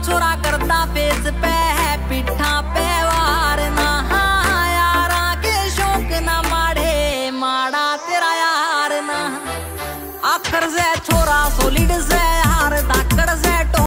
छोरा करता फेस पे है पिठा पे वार ना। यारा के शौक ना माड़े माड़ा तेरा यार ना। आखर से छोरा सोलिड से